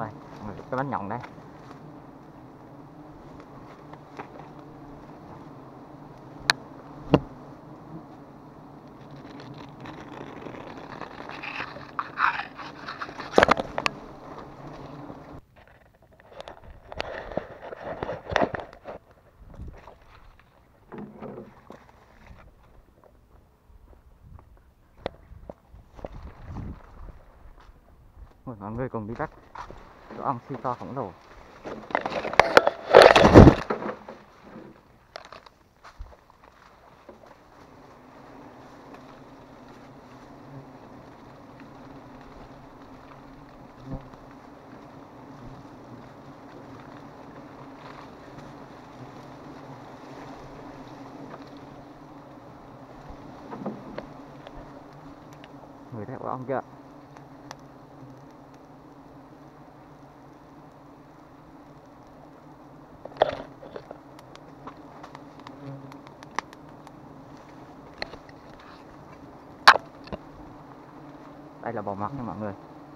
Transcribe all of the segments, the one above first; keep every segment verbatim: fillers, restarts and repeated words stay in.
Đây, cái bánh nhộng đây. Ôi, mọi người cùng đi bắt tổ ong siêu to khổng lồ. Người thấy tổ ong chưa? Đây là bò mắt nha mọi người.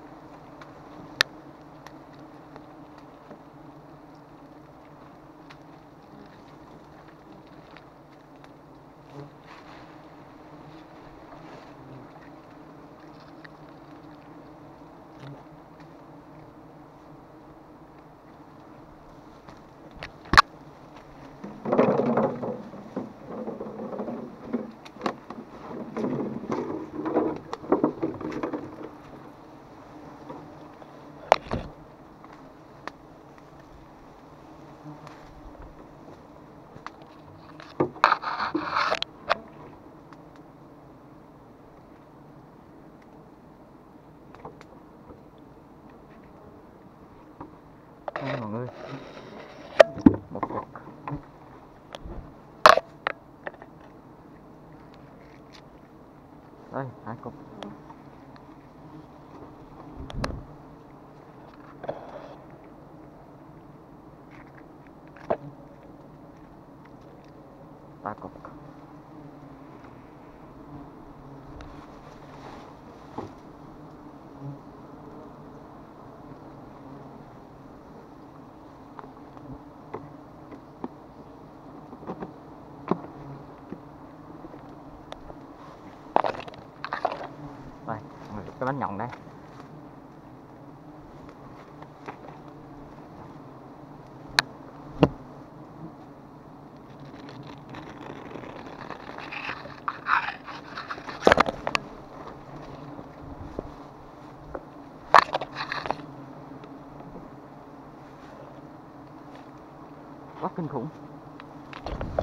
Đây mọi người, một cục. Đây, hai cục. Ba cục. Đây, cái bánh nhộng đây. Quá kinh khủng.